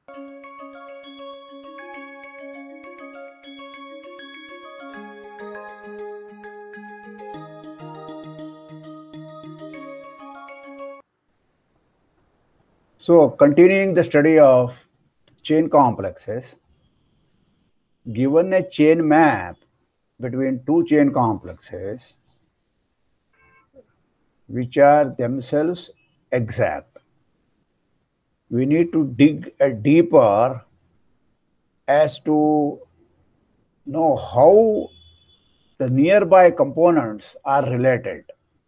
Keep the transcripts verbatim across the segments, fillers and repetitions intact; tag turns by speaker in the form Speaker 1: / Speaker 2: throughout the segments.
Speaker 1: So, continuing the study of chain complexes, given a chain map between two chain complexes which are themselves exact, we need to dig a deeper as to know how the nearby components are related.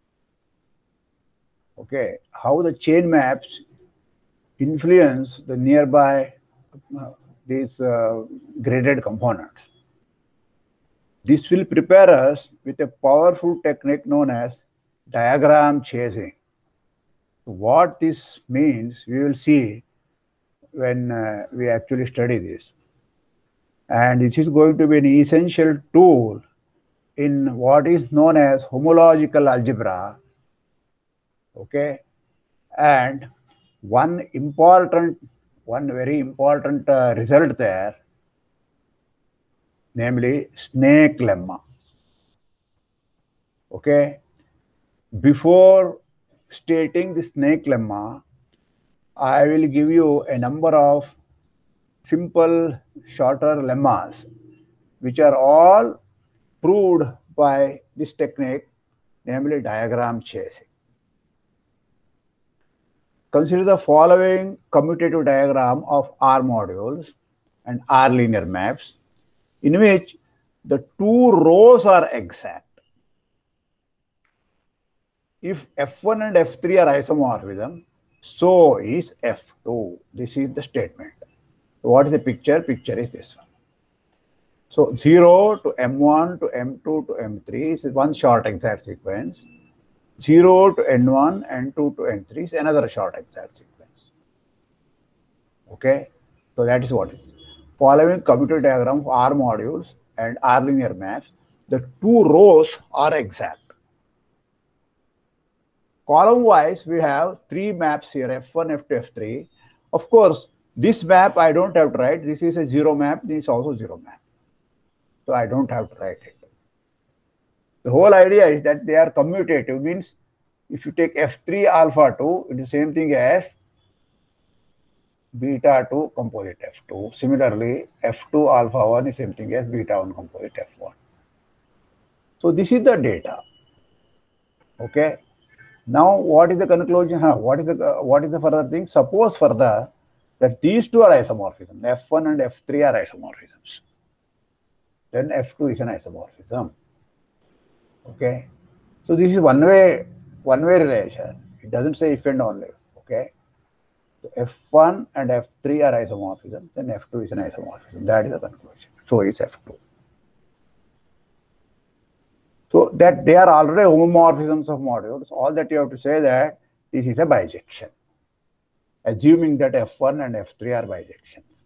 Speaker 1: Okay, how the chain maps influence the nearby uh, these uh, graded components. This will prepare us with a powerful technique known as diagram chasing. What this means, we will see when uh, we actually study this. And it is going to be an essential tool in what is known as homological algebra. Okay, and one important, one very important uh, result there, namely snake lemma. Okay, before stating the snake lemma, I will give you a number of simple, shorter lemmas, which are all proved by this technique, namely diagram chasing. Consider the following commutative diagram of R modules and R linear maps, in which the two rows are exact. If F one and F three are isomorphism, so is F two. This is the statement. What is the picture? Picture is this one. So zero to M one to M two to M three is one short exact sequence. zero to N one, N two to N three is another short exact sequence. Okay, so that is what it is. Following commutative diagram of R modules and R linear maps, the two rows are exact. Column wise, we have three maps here, F one, F two, F three. Of course, this map I don't have to write. This is a zero map. This is also zero map. So I don't have to write it. The whole idea is that they are commutative, means if you take F three alpha two, it is the same thing as beta two composite F two. Similarly, F two alpha one is same thing as beta one composite F one. So this is the data. Okay. Now, what is the conclusion? Huh? What is the uh, what is the further thing? Suppose further that these two are isomorphism. F one and F three are isomorphisms. Then F two is an isomorphism. Okay. So this is one way one way relation. It doesn't say if and only. Okay. So F one and F three are isomorphism. Then F two is an isomorphism. That is the conclusion. So is F two. So that they are already homomorphisms of modules. All that you have to say that this is a bijection, assuming that F one and F three are bijections.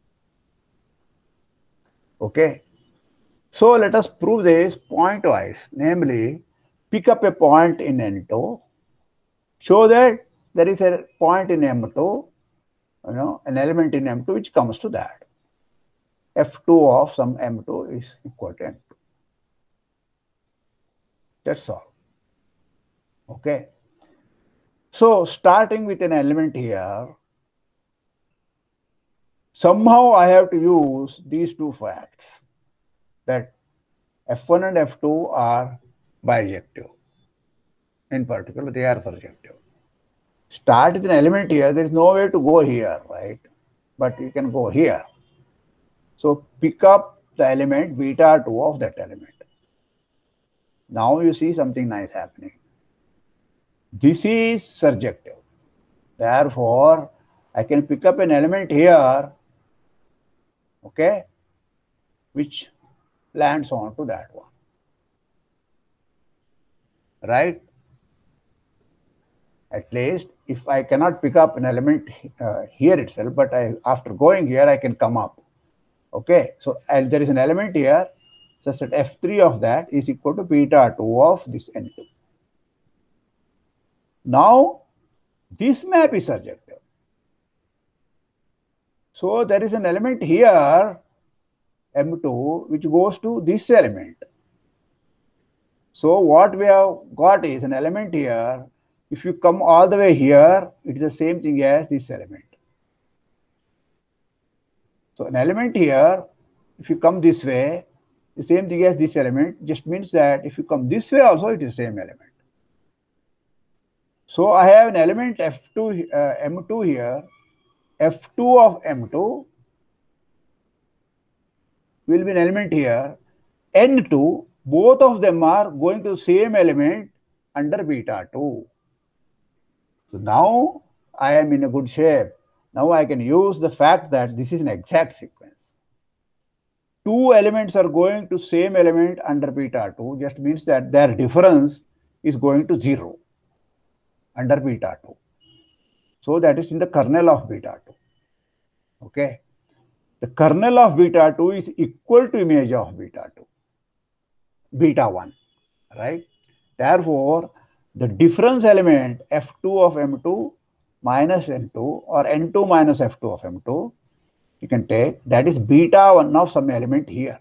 Speaker 1: Okay. So let us prove this point-wise, namely, pick up a point in N two, show that there is a point in M two, you know, an element in M two which comes to that. F two of some M two is equal to M two. That's all. Okay. So starting with an element here, somehow I have to use these two facts, that F one and F two are bijective. In particular, they are surjective. Start with an element here, there is no way to go here, right? But you can go here. So pick up the element beta two of that element. Now you see something nice happening. This is surjective. Therefore, I can pick up an element here, okay, which lands onto that one. Right? At least if I cannot pick up an element uh, here itself, but I, after going here, I can come up. Okay, so and there is an element here such that F three of that is equal to beta two of this N two. Now, this map is surjective. So there is an element here, M two, which goes to this element. So what we have got is an element here. If you come all the way here, it is the same thing as this element. So an element here, if you come this way, the same thing as this element, just means that if you come this way also, it is the same element. So I have an element F two, uh, M two here. F two of M two will be an element here. N two, both of them are going to the same element under beta two. So now I am in a good shape. Now I can use the fact that this is an exact sequence. Two elements are going to same element under beta two, just means that their difference is going to zero under beta two. So that is in the kernel of beta two. Okay. The kernel of beta two is equal to image of beta two, beta one, right? Therefore, the difference element F two of M two minus N two or N two minus F two of M two, you can take, that is beta one of some element here.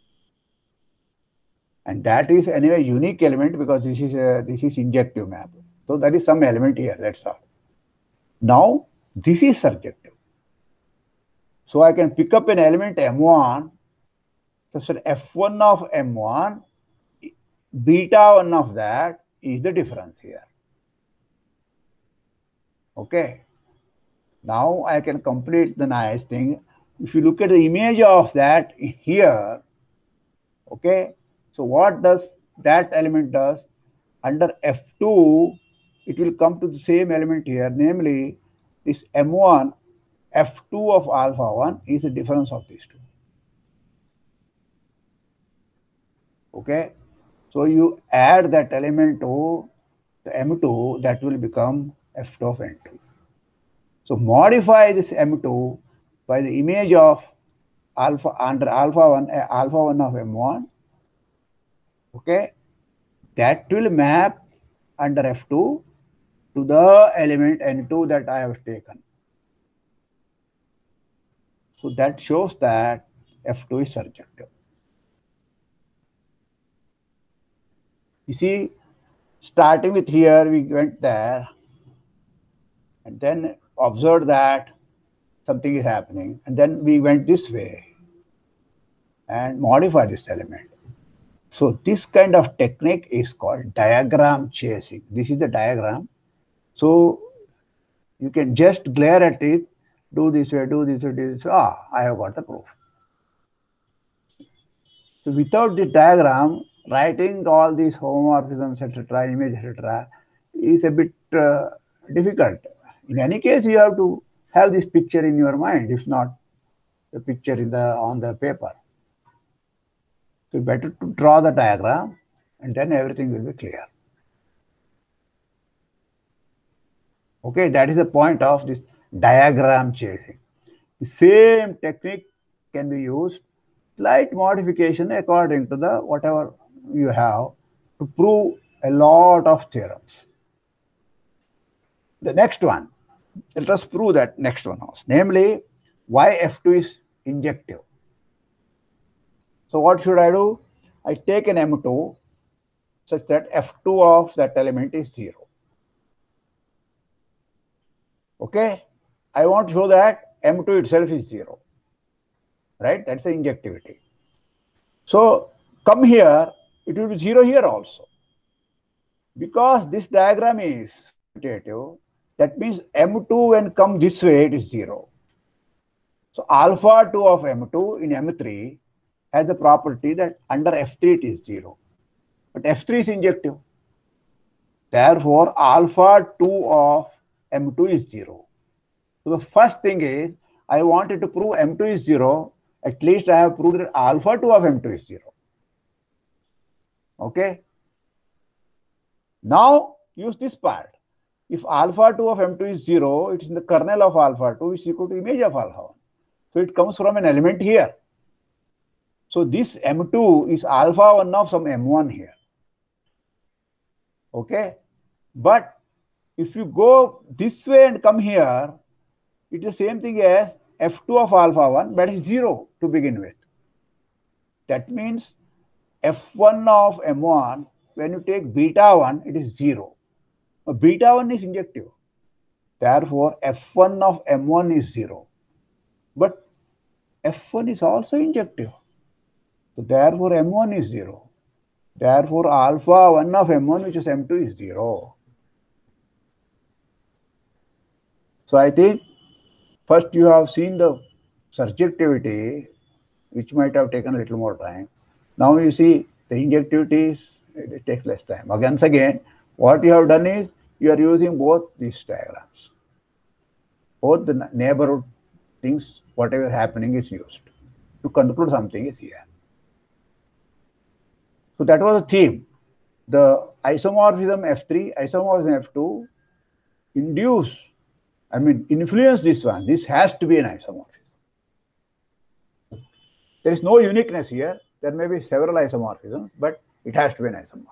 Speaker 1: And that is anyway unique element because this is a, this is injective map. So that is some element here, that's all. Now, this is surjective. So I can pick up an element M one, such that F one of M one, beta one of that is the difference here. Okay. Now I can complete the nice thing. If you look at the image of that here, okay, so what does that element does? Under F two, it will come to the same element here, namely this M one, F two of alpha one is the difference of these two. Okay, so you add that element to the M two, that will become F two of N two. So modify this M two by the image of alpha under alpha one, uh, alpha one of M one. Okay, that will map under F two to the element N two that I have taken. So that shows that F two is surjective. You see, starting with here, we went there and then observed that something is happening. And then we went this way and modified this element. So this kind of technique is called diagram chasing. This is the diagram. So you can just glare at it, do this way, do this way, do this way. Ah, I have got the proof. So without this diagram, writing all these homomorphisms, et cetera, image, et cetera, is a bit uh, difficult. In any case, you have to have this picture in your mind, if not the picture in the on the paper. So better to draw the diagram, and then everything will be clear. Okay, that is the point of this diagram chasing. The same technique can be used, slight modification according to the whatever you have to prove a lot of theorems. The next one, let us prove that next one also, namely why F two is injective. So what should I do? I take an M two such that F two of that element is zero. Okay, I want to show that M two itself is zero, right? That's the injectivity. So come here, it will be zero here also. Because this diagram is commutative, that means M two when come this way, it is zero. So alpha two of M two in M three has the property that under F three it is zero. But F three is injective. Therefore, alpha two of M two is zero. So the first thing is, I wanted to prove M two is zero. At least I have proved that alpha two of M two is zero. Okay. Now use this part. If alpha two of M two is zero, it is in the kernel of alpha two is equal to image of alpha one. So it comes from an element here. So this M two is alpha one of some M one here. Okay. But if you go this way and come here, it is the same thing as F two of alpha one, that is zero to begin with. That means F one of M one, when you take beta one, it is zero. Now, beta one is injective. Therefore, F one of M one is zero. But F one is also injective. So, therefore, M one is zero. Therefore, alpha one of M one, which is M two, is zero. So, I think first you have seen the surjectivity, which might have taken a little more time. Now you see the injectivities, it takes less time. Once again, what you have done is you are using both these diagrams. Both the neighborhood things, whatever happening is used to conclude something is here. So that was the theme. The isomorphism F three, isomorphism F two induce, I mean, influence this one. This has to be an isomorphism. There is no uniqueness here. There may be several isomorphisms, but it has to be an isomorphism.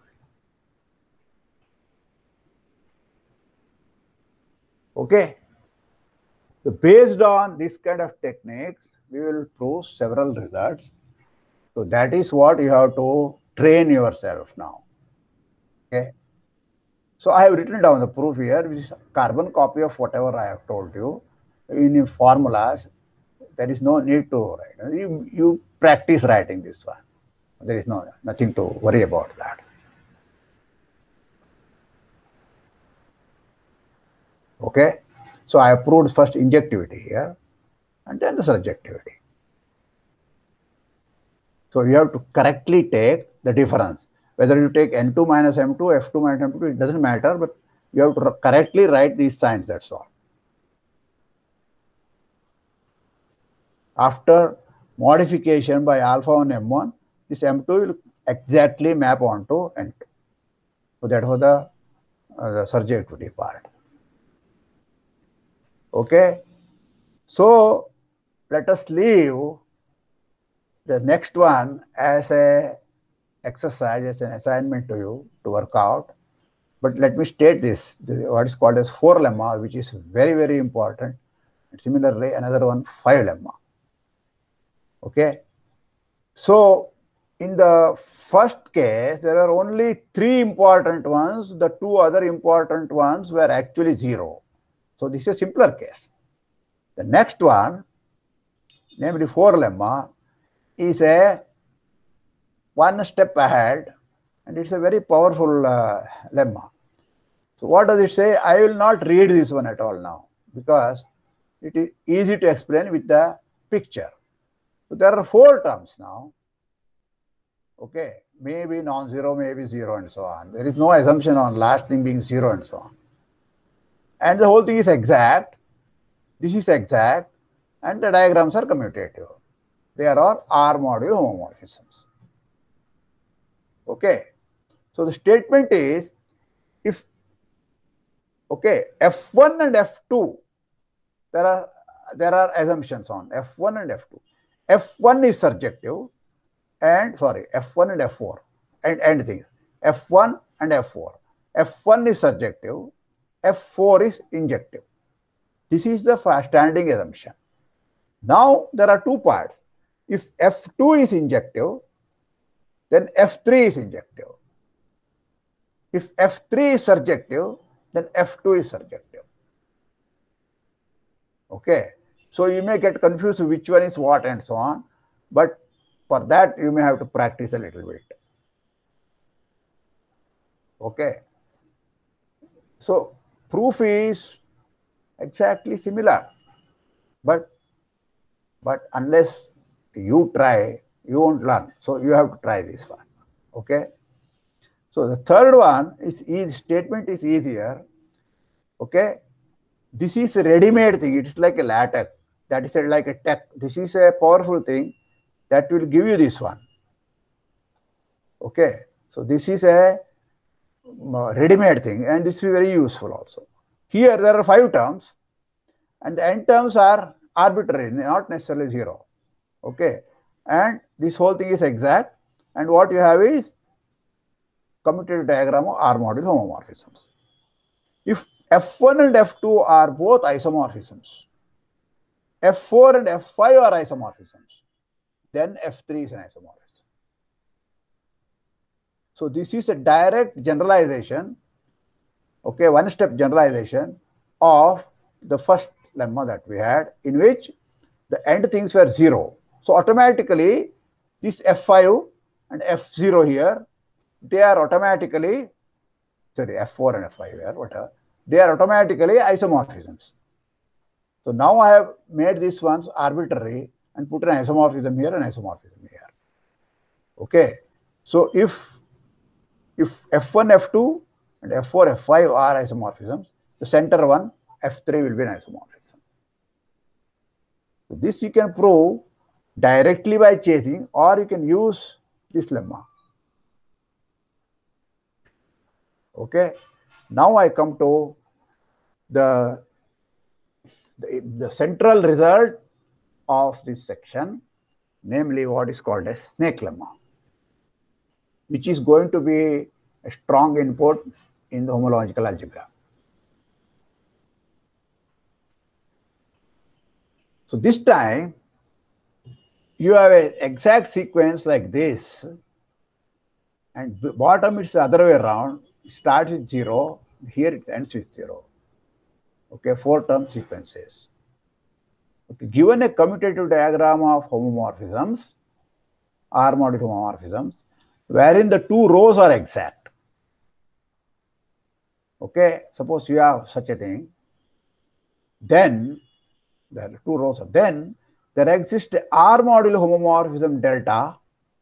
Speaker 1: Okay. So based on this kind of techniques, we will prove several results. So that is what you have to train yourself now. Okay. So I have written down the proof here, which is a carbon copy of whatever I have told you in formulas. There is no need to write. You, you practice writing this one. There is no nothing to worry about that. Okay. So I have proved first injectivity here and then the surjectivity. So you have to correctly take the difference. Whether you take N two minus M two, F two minus M two, it doesn't matter, but you have to correctly write these signs, that's all. After modification by alpha one M one, this M two will exactly map onto N two. So that was the, uh, the surjectivity part. Okay. So let us leave the next one as a exercise, as an assignment to you to work out. But let me state this, what is called as four lemma, which is very, very important. And similarly, another one, five lemma. Okay. So in the first case, there are only three important ones. The two other important ones were actually zero. So this is a simpler case. The next one, namely four lemma, is a one step ahead, and it's a very powerful uh, lemma. So what does it say? I will not read this one at all now because it is easy to explain with the picture. So there are four terms now. Okay, maybe non-zero, maybe zero, and so on. There is no assumption on last thing being zero and so on. And the whole thing is exact. This is exact, and the diagrams are commutative. They are all R-module homomorphisms. Okay. So the statement is, if, okay, F one and F two, there are, there are assumptions on F one and F two. F one is surjective, and sorry, F one and F four, and, and things. F one and F four. F one is surjective, F four is injective. This is the standing assumption. Now there are two parts. If F two is injective, then F three is injective. If F three is surjective, then F two is surjective. Okay. So you may get confused which one is what and so on, but for that you may have to practice a little bit. Okay. So proof is exactly similar, but but unless you try, you won't learn. So you have to try this one. Okay. So the third one is easy. Statement is easier. Okay. This is a ready-made thing. It's like a latex. That is like a tech. This is a powerful thing that will give you this one. Okay. So this is a ready-made thing, and this is very useful also. Here there are five terms, and the n terms are arbitrary, not necessarily zero. Okay. And this whole thing is exact, and what you have is commutative diagram of R-module homomorphisms. If F one and F two are both isomorphisms, F four and F five are isomorphisms. Then F three is an isomorphism. So this is a direct generalization, okay, one-step generalization of the first lemma that we had, in which the end things were zero. So automatically, this F five and F zero here, they are automatically, sorry, F four and F five here, whatever, they are automatically isomorphisms. So now I have made these ones arbitrary and put an isomorphism here and isomorphism here. Okay. So if if F one, F two and F four, F five are isomorphisms, the center one, F three, will be an isomorphism. So this you can prove directly by chasing, or you can use this lemma. Okay. Now I come to the, the, the central result of this section, namely what is called a snake lemma, which is going to be a strong input in the homological algebra. So this time, you have an exact sequence like this, and bottom is the other way around. It starts with zero, here it ends with zero. Okay, four term sequences. Okay, given a commutative diagram of homomorphisms, R modulo homomorphisms, wherein the two rows are exact. Okay, suppose you have such a thing, then there are two rows of, then there exists a R modulo homomorphism delta.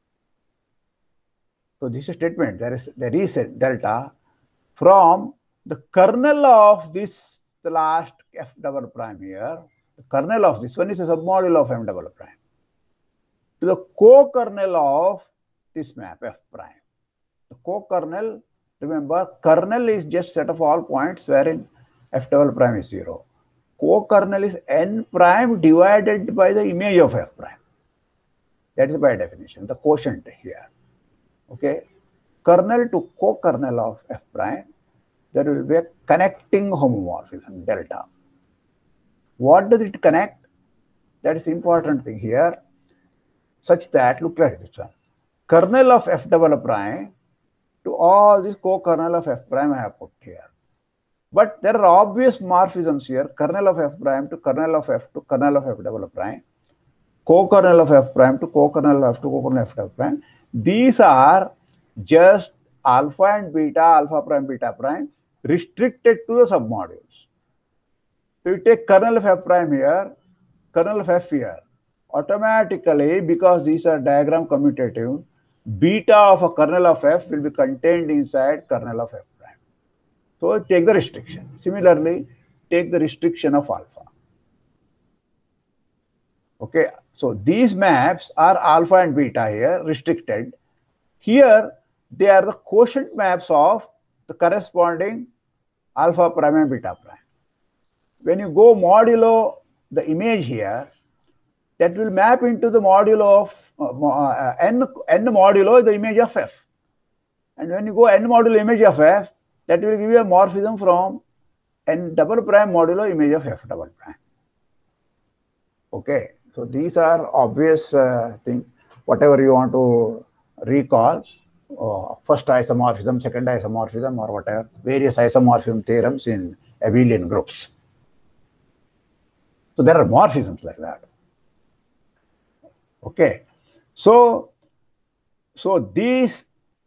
Speaker 1: So this is a statement, there is, there is a delta from the kernel of this, the last F double prime here, the kernel of this one is a submodule of M double prime, to the co-kernel of this map F prime. The co-kernel, remember, kernel is just set of all points wherein F double prime is zero. Co-kernel is N prime divided by the image of F prime. That is by definition, the quotient here. Okay, kernel to co-kernel of F prime, there will be a connecting homomorphism delta. What does it connect? That is the important thing here, such that, look like this one, kernel of F double prime to all this co-kernel of F prime I have put here. But there are obvious morphisms here, kernel of F prime to kernel of F to kernel of F double prime, co-kernel of F prime to co-kernel of F to co-kernel of F double prime. These are just alpha and beta, alpha prime, beta prime, restricted to the submodules. So you take kernel of F prime here, kernel of F here, automatically, because these are diagram commutative, beta of a kernel of F will be contained inside kernel of F prime. So take the restriction. Similarly, take the restriction of alpha. Okay, so these maps are alpha and beta here, restricted. Here, they are the quotient maps of the corresponding alpha prime and beta prime. When you go modulo the image here, that will map into the modulo of uh, uh, n, n modulo the image of F. And when you go n modulo image of F, that will give you a morphism from n double prime modulo image of F double prime. Okay, so these are obvious uh, things, whatever you want to recall, uh, first isomorphism, second isomorphism, or whatever, various isomorphism theorems in abelian groups. So there are morphisms like that. Okay, so so these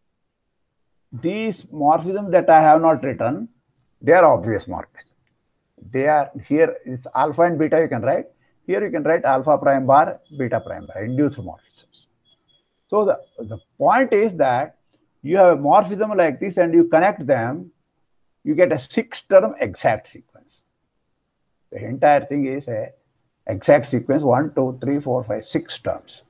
Speaker 1: these morphisms that I have not written, they are obvious morphisms. They are here. It's alpha and beta. You can write here. You can write alpha prime bar, beta prime bar, induced morphisms. So the the point is that you have a morphism like this, and you connect them, you get a six-term exact sequence. The entire thing is a exact sequence, one, two, three, four, five, six terms.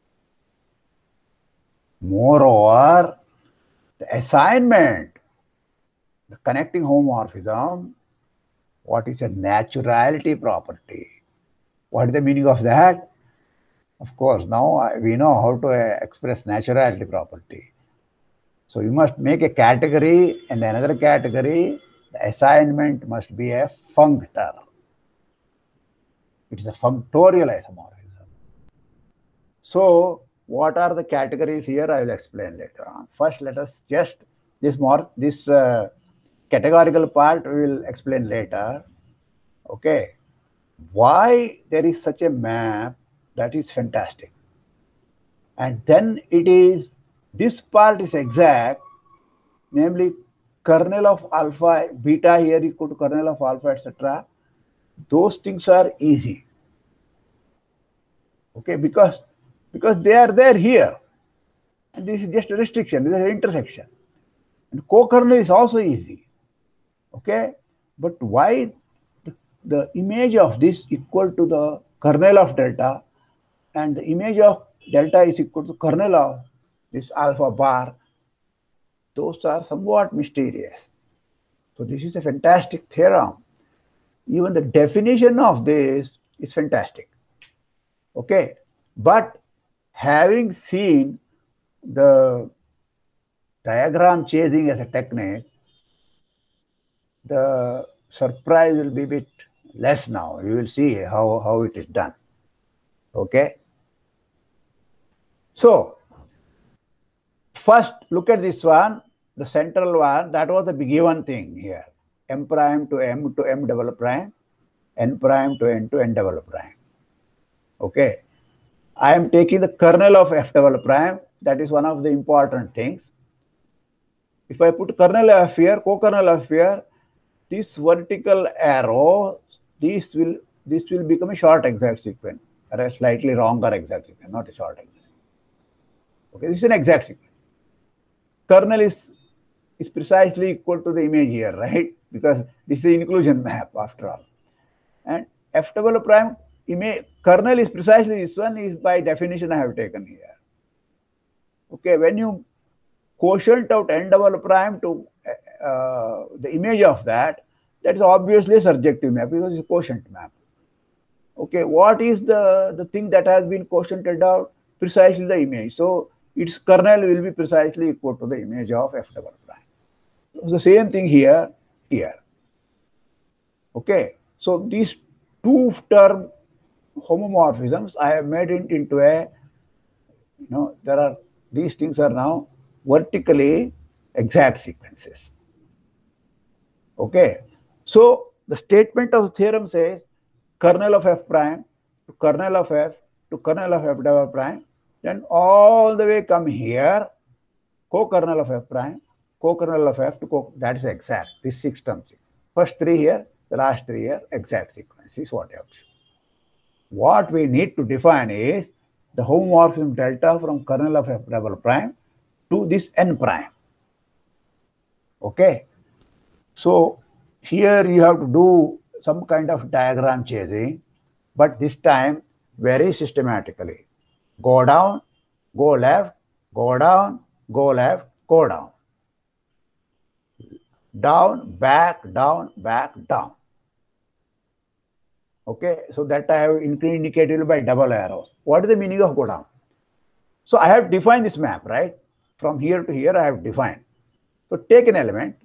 Speaker 1: Moreover, the assignment, the connecting homomorphism, what is a naturality property? What is the meaning of that? Of course, now we know how to express naturality property. So you must make a category and another category. The assignment must be a functor. It is a functorial isomorphism. So what are the categories here? I will explain later on. First, let us just this more this uh, categorical part we will explain later. Okay, why there is such a map that is fantastic, and then it is this part is exact, namely kernel of alpha, beta here equal to kernel of alpha, et cetera. Those things are easy. Okay, because because they are there here, and this is just a restriction. This is an intersection, and co-kernel is also easy. Okay, but why the, the image of this equal to the kernel of delta, and the image of delta is equal to kernel of this alpha bar? Those are somewhat mysterious. So this is a fantastic theorem. Even the definition of this is fantastic. Okay, but having seen the diagram chasing as a technique, the surprise will be a bit less now. You will see how, how it is done. Okay. So first look at this one, the central one. That was the given thing here. M prime to M to M double prime, N prime to N to N double prime. Okay. I am taking the kernel of F double prime. That is one of the important things. If I put kernel F here, co-kernel F here, this vertical arrow, this will this will become a short exact sequence, or a slightly longer exact sequence, not a short exact sequence. Okay, this is an exact sequence. Kernel is is precisely equal to the image here, right? Because this is an inclusion map after all. And F double prime image kernel is precisely this one, is by definition I have taken here. Okay, when you quotient out N double prime to uh, the image of that, that is obviously a surjective map because it's a quotient map. Okay, what is the, the thing that has been quotiented out? Precisely the image. So its kernel will be precisely equal to the image of F double prime. So the same thing here, here. Okay, so these two term homomorphisms, I have made it into a, you know, there are, these things are now vertically exact sequences. Okay, so the statement of the theorem says kernel of F prime to kernel of F to kernel of F double prime, then all the way come here, co-kernel of F prime, co-kernel of F to co, that is exact, this six terms. First three here, the last three here, exact sequence is what I have to show. What we need to define is the homomorphism delta from kernel of F double prime to this N prime. Okay. So here you have to do some kind of diagram chasing, but this time very systematically. Go down, go left, go down, go left, go down. Down, back, down, back, down. Okay, so that I have indicated by double arrows. What is the meaning of go down? So I have defined this map, right? From here to here I have defined. So take an element,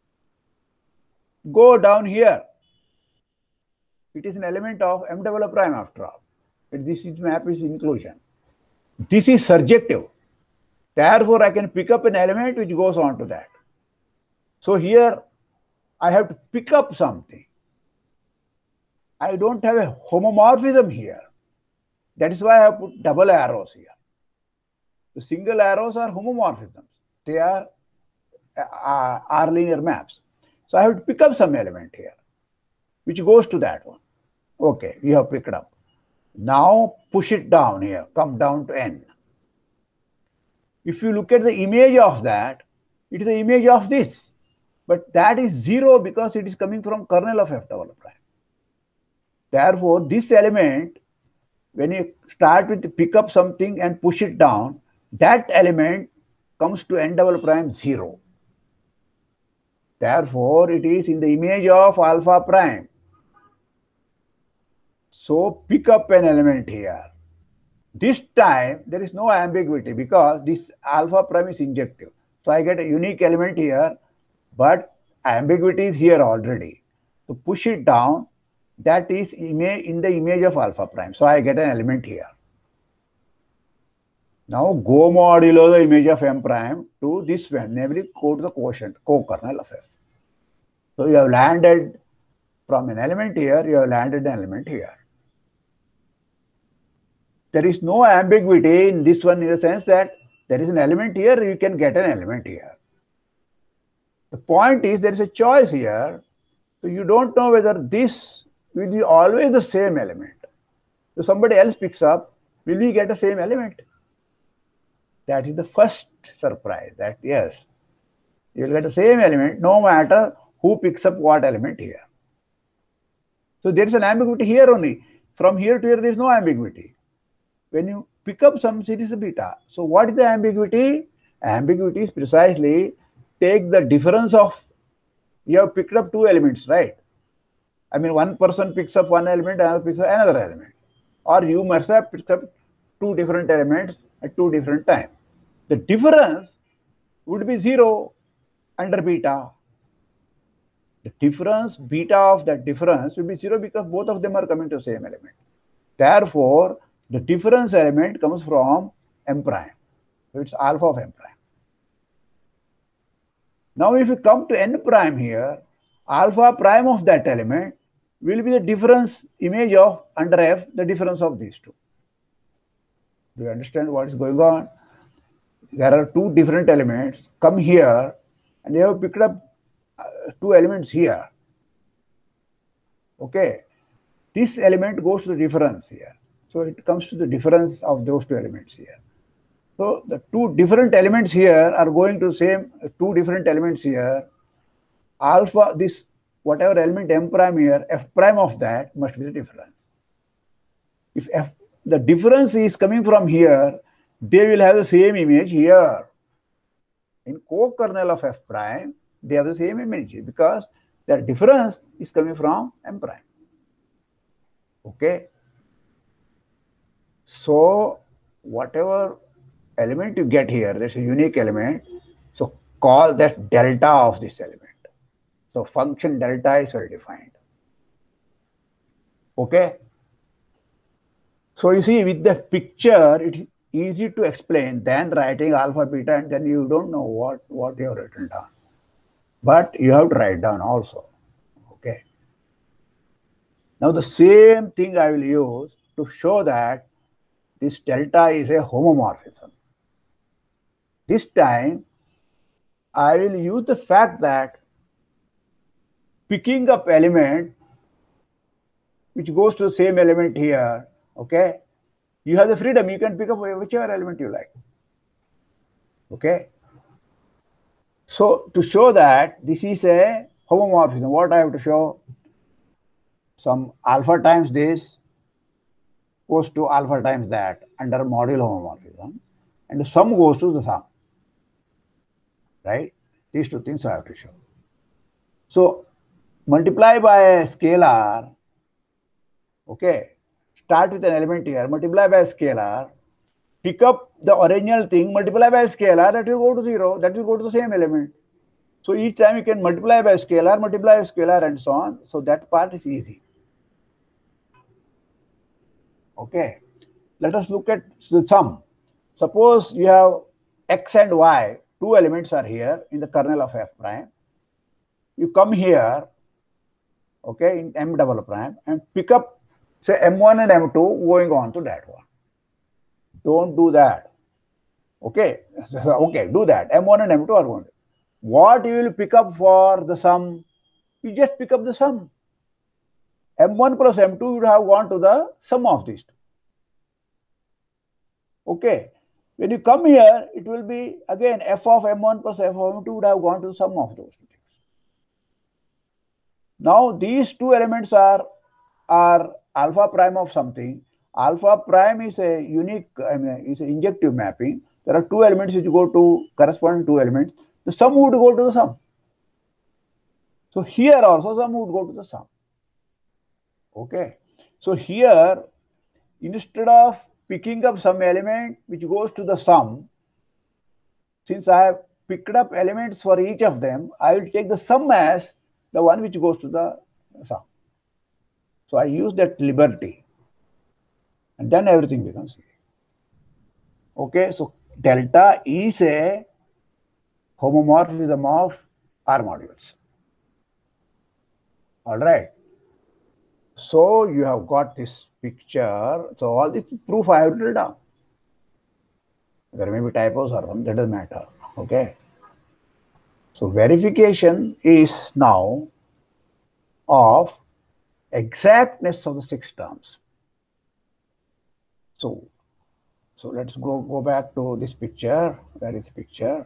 Speaker 1: go down here. It is an element of M double prime after all. But this is map is inclusion. This is surjective. Therefore, I can pick up an element which goes on to that. So here I have to pick up something. I don't have a homomorphism here. That is why I have put double arrows here. The single arrows are homomorphisms. They are uh, R linear maps. So I have to pick up some element here, which goes to that one. Okay, we have picked up. Now push it down here, come down to N. If you look at the image of that, it is the image of this. But that is zero because it is coming from kernel of F double prime. Therefore, this element, when you start with pick up something and push it down, that element comes to N double prime zero. Therefore, it is in the image of alpha prime. So pick up an element here. This time, there is no ambiguity because this alpha prime is injective. So I get a unique element here, but ambiguity is here already. So push it down. that is image in the image of alpha prime. So I get an element here. Now go modulo the image of M prime to this one, namely go to the quotient, co-kernel of F. So you have landed from an element here, you have landed an element here. There is no ambiguity in this one in the sense that there is an element here, you can get an element here. The point is there is a choice here, so you don't know whether this will be always the same element. So somebody else picks up, will we get the same element? That is the first surprise, that yes, you will get the same element no matter who picks up what element here. So there is an ambiguity here only. From here to here there is no ambiguity. When you pick up some series of beta, so what is the ambiguity? Ambiguity is precisely take the difference of, you have picked up two elements, right? I mean, one person picks up one element, another picks up another element. Or you must have picked up two different elements at two different times. The difference would be zero under beta. The difference, beta of that difference will be zero because both of them are coming to the same element. Therefore, the difference element comes from M prime. So it's alpha of M prime. Now if you come to N prime here, alpha prime of that element will be the difference image of under F, the difference of these two. Do you understand what is going on? There are two different elements, come here, and you have picked up uh, two elements here. Okay, this element goes to the difference here. So it comes to the difference of those two elements here. So the two different elements here are going to same, two different elements here. Alpha, this whatever element M prime here, F prime of that must be the difference. If F, the difference is coming from here, they will have the same image here. In co-kernel of F prime, they have the same image because their difference is coming from M prime. Okay. So whatever element you get here, that's a unique element. So call that delta of this element. So function delta is well defined. Okay. So you see, with the picture, it's easy to explain than writing alpha, beta, and then you don't know what, what you have written down. But you have to write down also. Okay. Now the same thing I will use to show that this delta is a homomorphism. This time, I will use the fact that picking up element which goes to the same element here, okay, you have the freedom, you can pick up whichever element you like. Okay. So to show that this is a homomorphism, what I have to show? Some alpha times this goes to alpha times that under modulo homomorphism, and the sum goes to the sum. Right? These two things I have to show. So multiply by a scalar, okay, start with an element here, multiply by a scalar, pick up the original thing, multiply by a scalar, that will go to zero, that will go to the same element. So each time you can multiply by a scalar, multiply by a scalar, and so on. So that part is easy. Okay. Let us look at the sum. Suppose you have x and y, two elements are here in the kernel of F prime. You come here, okay, in M double prime and pick up, say, M one and M two going on to that one. Don't do that. Okay, okay, do that. M one and M two are going to. What you will pick up for the sum? You just pick up the sum. M one plus M two would have gone to the sum of these two. Okay. When you come here, it will be again f of M one plus f of M two would have gone to the sum of those two things. Now these two elements are, are alpha prime of something. Alpha prime is a unique, I mean, is an injective mapping. There are two elements which go to corresponding two elements. The sum would go to the sum. So here also sum would go to the sum. Okay. So here, instead of picking up some element which goes to the sum, since I have picked up elements for each of them, I will take the sum as the one which goes to the sum. So I use that liberty, and then everything becomes easy. Okay, so delta is a homomorphism of R modules. All right. So you have got this picture. So all this proof I have written down. There may be typos or something, that doesn't matter. Okay. So verification is now of exactness of the six terms. So, so let's go, go back to this picture. Where is the picture?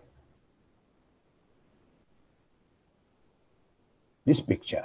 Speaker 1: This picture.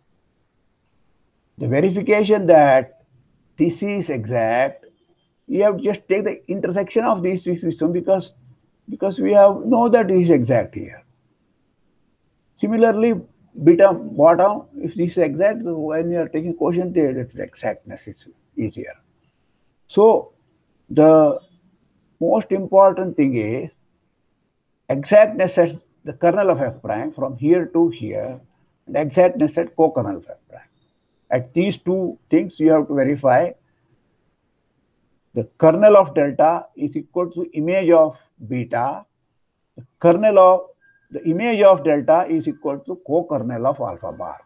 Speaker 1: The verification that this is exact, you have to just take the intersection of these two systems because, because we have know that it is exact here. Similarly, beta bottom, if this is exact, so when you are taking quotient, the exactness is easier. So the most important thing is exactness at the kernel of f prime from here to here, and exactness at co-kernel of f prime. At these two things, you have to verify the kernel of delta is equal to image of beta. The kernel of the image of delta is equal to co-kernel of alpha bar.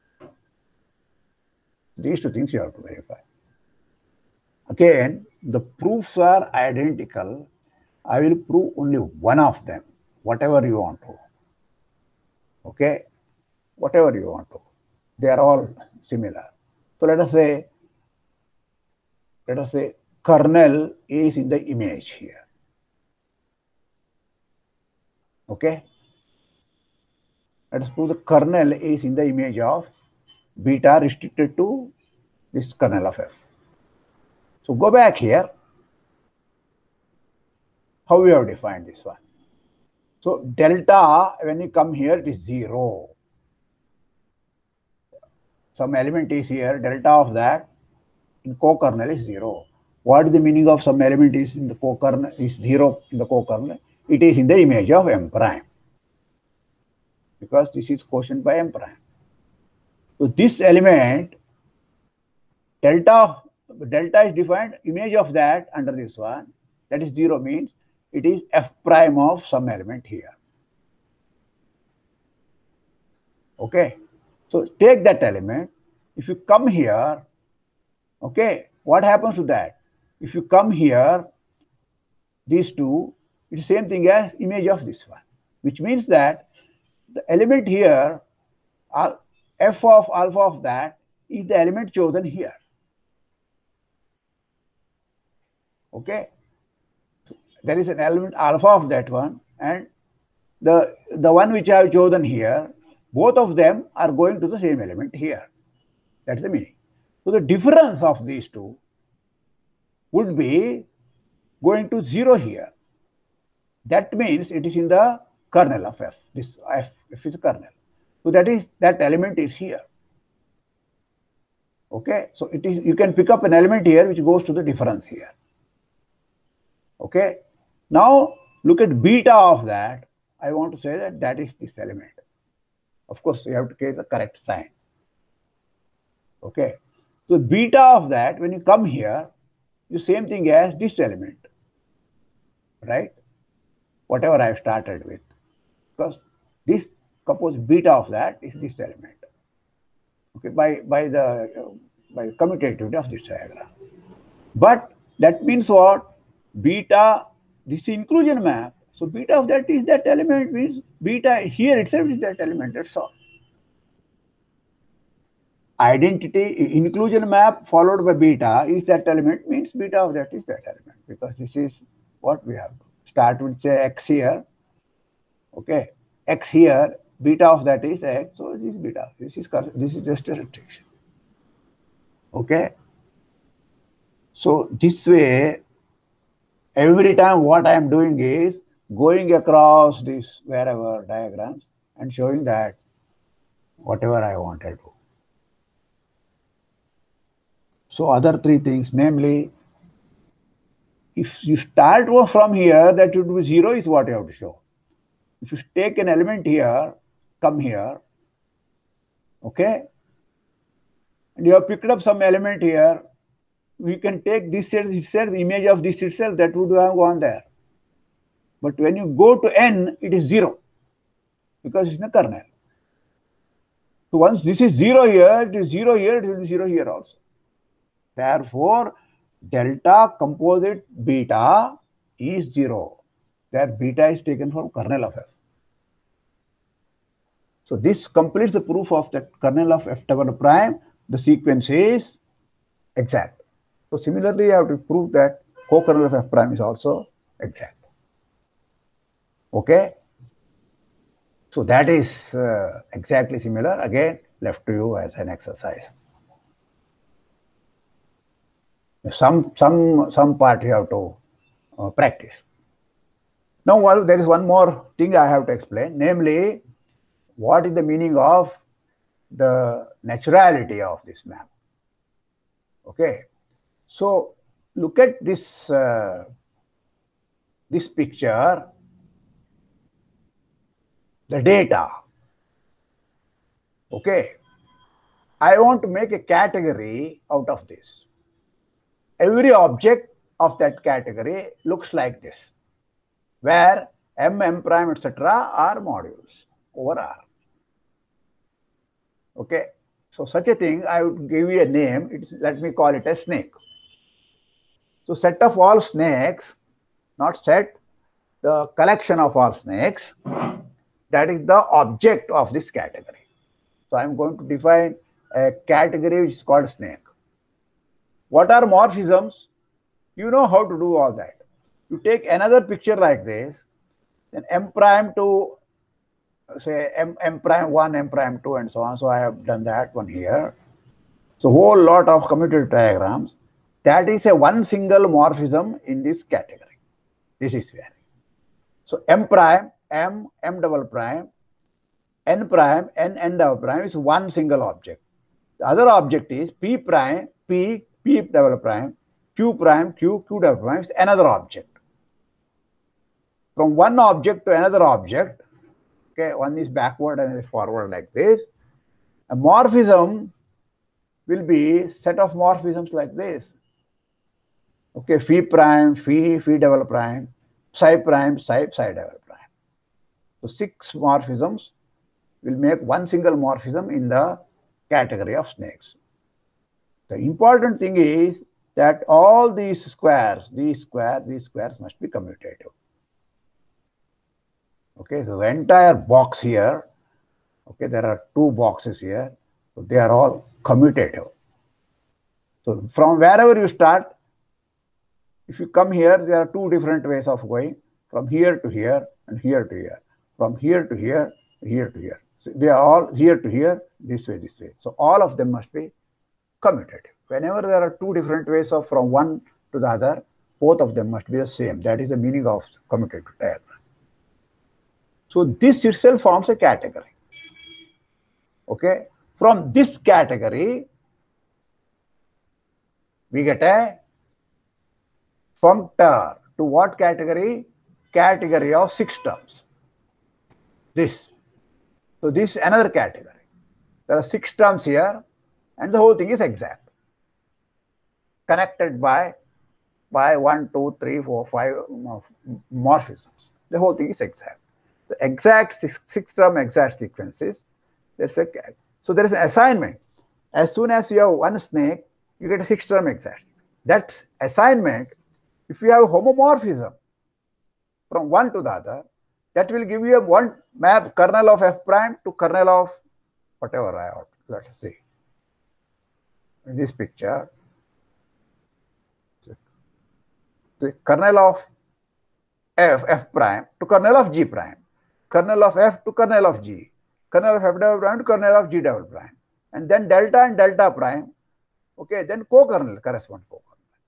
Speaker 1: These two things you have to verify. Again, the proofs are identical. I will prove only one of them, whatever you want to. Okay? Whatever you want to. They are all similar. So let us say, let us say kernel is in the image here. Okay? Let us prove the kernel is in the image of beta restricted to this kernel of f. So go back here. How we have defined this one? So delta, when you come here, it is zero. Some element is here, delta of that in co-kernel is zero. What is the meaning of some element is in the co-kernel is zero in the co-kernel? It is in the image of m prime, because this is quotient by m prime. So this element delta delta is defined image of that under this one, that is zero, means it is f prime of some element here. Okay, so take that element. If you come here, okay, what happens to that? If you come here, these two, it's the same thing as image of this one, which means that the element here, f of alpha of that, is the element chosen here. Okay, there is an element alpha of that one, and the the one which I have chosen here, both of them are going to the same element here. That's the meaning. So the difference of these two would be going to zero here. That means it is in the kernel of f. This f, f is a kernel. So that is that element is here. Okay, so it is, you can pick up an element here which goes to the difference here. Okay, now look at beta of that. I want to say that that is this element. Of course, you have to get the correct sign. Okay, so beta of that, when you come here, the same thing as this element, right? Whatever I have started with, because this, suppose beta of that is this element. Okay, by by the uh, by the commutativity of this diagram. But that means what? Beta, this inclusion map. So beta of that is that element, means beta here itself is that element. That's all. Identity inclusion map followed by beta is that element, means beta of that is that element, because this is what we have to start with, say x here. Okay, x here, beta of that is x, so this is beta. This is this is just a restriction. Okay, so this way, every time what I am doing is going across this wherever diagrams and showing that whatever I wanted to. So other three things, namely, if you start from here, that would be zero is what you have to show. If you take an element here, come here, okay, and you have picked up some element here, we can take this itself, image of this itself, that would have gone there. But when you go to n, it is zero, because it's in a kernel. So once this is zero here, it is zero here, it will be zero here also. Therefore, delta composite beta is zero. There beta is taken from kernel of F. So this completes the proof of that kernel of F double prime. The sequence is exact. So similarly, you have to prove that co-kernel of F prime is also exact. Okay. So that is uh, exactly similar. Again, left to you as an exercise. Some some some part you have to uh, practice. Now, well, there is one more thing I have to explain, namely, what is the meaning of the naturality of this map? Okay, so look at this uh, this picture, the data. Okay, I want to make a category out of this. Every object of that category looks like this, where M, M prime, et cetera are modules over R. Okay, so such a thing, I would give you a name. It's, let me call it a snake. So set of all snakes, not set, the collection of all snakes, that is the object of this category. So I'm going to define a category which is called snake. What are morphisms? You know how to do all that. You take another picture like this, then M prime to say M, M prime one, M prime two, and so on. So I have done that one here. So whole lot of commutative diagrams. That is a one single morphism in this category. This is where. So M prime, M, M double prime, N prime, N, N double prime is one single object. The other object is P prime, P, P double prime, Q prime, Q, Q double prime is another object. From one object to another object, okay, one is backward and is forward like this. A morphism will be set of morphisms like this. Okay, phi prime, phi, phi double prime, psi prime, psi, psi double prime. So six morphisms will make one single morphism in the category of snakes. The important thing is that all these squares, these squares, these squares must be commutative. Okay, so the entire box here, okay, there are two boxes here, so they are all commutative. So from wherever you start, if you come here, there are two different ways of going, from here to here and here to here, from here to here, here to here. So they are all here to here, this way, this way. So all of them must be commutative. Whenever there are two different ways of from one to the other, both of them must be the same. That is the meaning of commutative diagram. So this itself forms a category. Okay, from this category, we get a functor to what category? Category of six terms. This. So this is another category. There are six terms here, and the whole thing is exact. Connected by by one, two, three, four, five morphisms. The whole thing is exact. So exact six, six term exact sequences. There's a, so there is an assignment. As soon as you have one snake, you get a six term exact. That assignment, if you have homomorphism from one to the other, that will give you a one map kernel of F prime to kernel of whatever I ought. Let's see. In this picture, the kernel of F, F prime to kernel of G prime, kernel of F to kernel of G, kernel of F double prime to kernel of G double prime, and then delta and delta prime, okay, then co-kernel correspond co-kernel.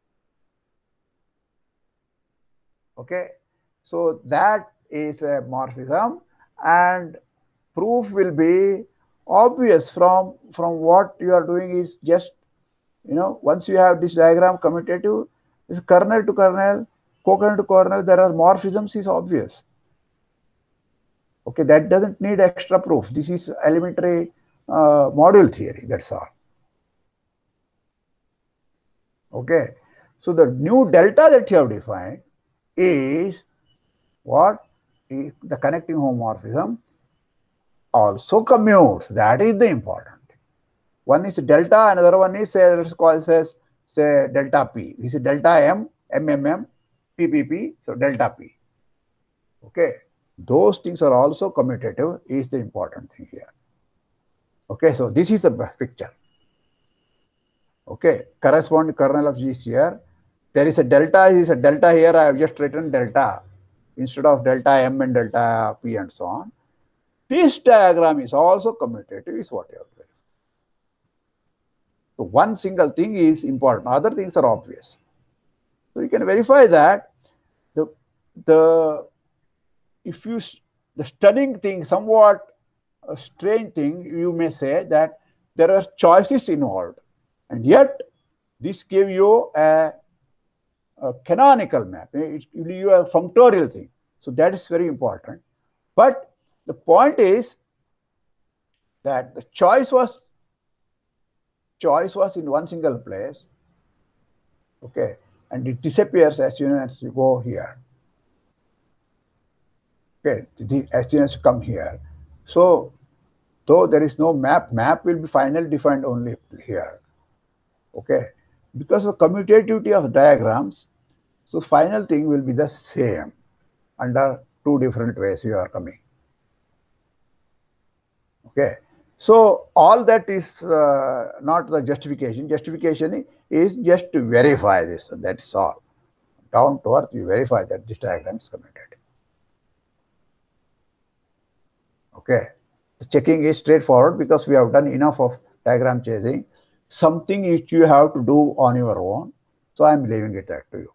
Speaker 1: Okay, so that is a morphism, and proof will be obvious from, from what you are doing is just, you know, once you have this diagram commutative, this kernel to kernel, co-kernel to kernel, there are morphisms is obvious. Okay, that doesn't need extra proof. This is elementary uh, module theory, that's all. Okay. So the new delta that you have defined is what? Is the connecting homomorphism also commutes. That is the important. One is delta, another one is, say, let's call it as, say, delta P. This is delta M, M M M, P P P, so delta P. Okay. Those things are also commutative is the important thing here. Okay, so this is the picture. Okay, corresponding kernel of G is here. There is a delta, is a delta here. I have just written delta instead of delta M and delta P and so on. This diagram is also commutative, is what you have to verify. So one single thing is important, other things are obvious. So you can verify that the the if you the stunning thing, somewhat a strange thing, you may say that there are choices involved, and yet this gave you a, a canonical map. It will give you a functorial thing. So that is very important. But the point is that the choice was choice was in one single place. Okay, and it disappears as soon as you go here. Okay, as soon as you come here. So though there is no map, map will be finally defined only here. Okay, because of commutativity of diagrams, so final thing will be the same under two different ways you are coming. Okay, so all that is uh, not the justification. Justification is just to verify this, and that's all. Down to earth, you verify that this diagram is commutative. Okay, the checking is straightforward because we have done enough of diagram chasing. Something which you have to do on your own. So I am leaving it back to you.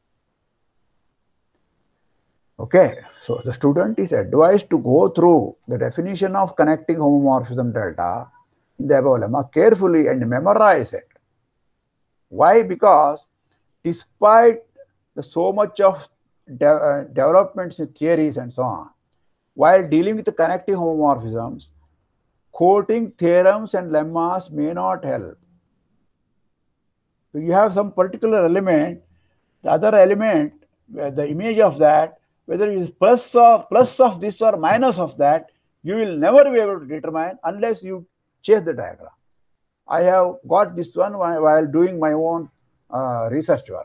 Speaker 1: Okay, so the student is advised to go through the definition of connecting homomorphism delta in the above lemma carefully and memorize it. Why? Because despite the so much of de uh, developments in theories and so on, while dealing with the connecting homomorphisms, quoting theorems and lemmas may not help. So you have some particular element, the other element, the image of that, whether it is plus of, plus of this or minus of that, you will never be able to determine unless you chase the diagram. I have got this one while doing my own uh, research work.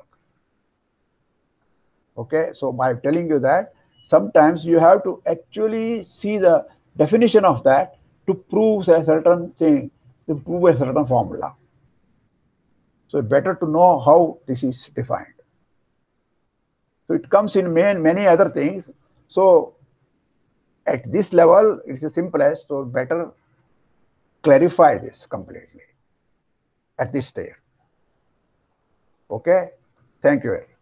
Speaker 1: Okay, so by telling you that sometimes you have to actually see the definition of that to prove a certain thing, to prove a certain formula. So better to know how this is defined. So it comes in main, many other things. So at this level, it's the simplest, so better clarify this completely at this stage. Okay, thank you very much.